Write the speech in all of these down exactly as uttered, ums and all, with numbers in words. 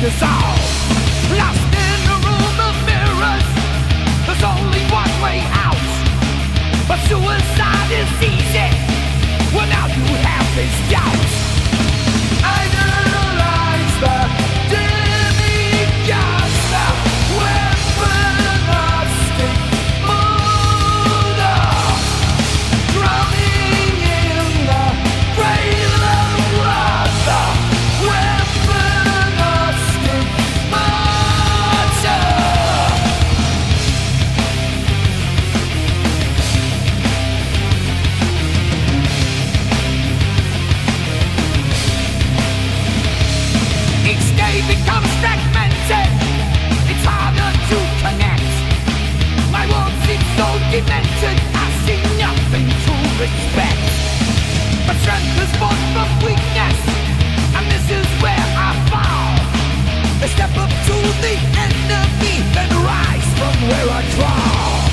us all. Lost in a room of mirrors, there's only one way out. But suicide is easy, well now you have this doubt. Idolize the demigods, the weapon of stigmata, drowning in the cradle of blood, the weapon of stigmata. Each day becomes fragmented, it's harder to connect. My world seems so demented, I see nothing to respect. But strength is born from weakness, and this is where I fall. I step up to the enemy, then rise from where I crawl.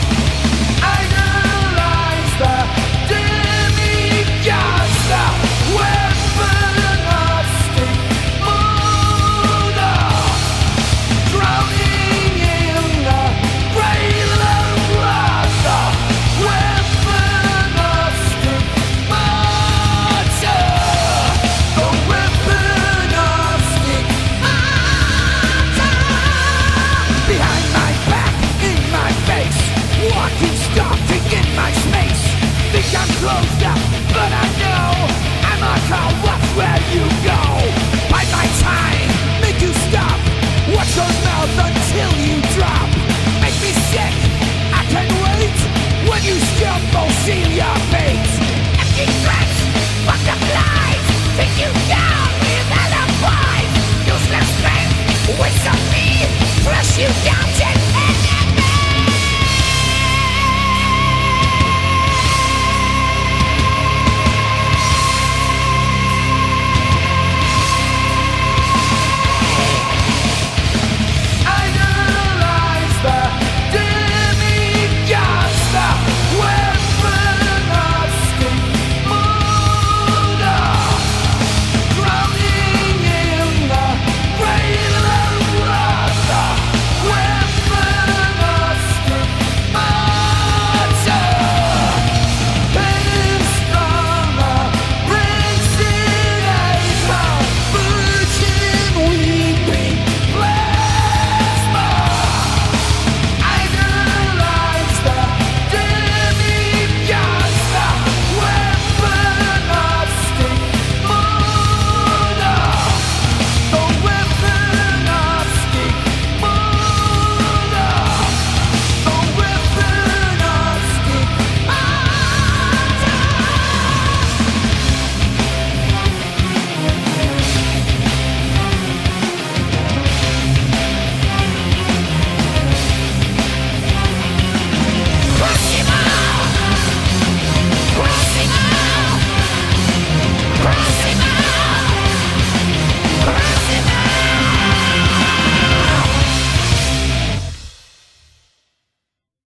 Idolize the demigods, the weapon of stigmata, drowning in the cradle of blood, the weapon of stigmata, the weapon of stigmata. Behind my back, in my face, walking, stalking in my space. Think I'm closed up, but I know I'm a call, watch where you go. Bite my time, make you stop, watch your mouth until you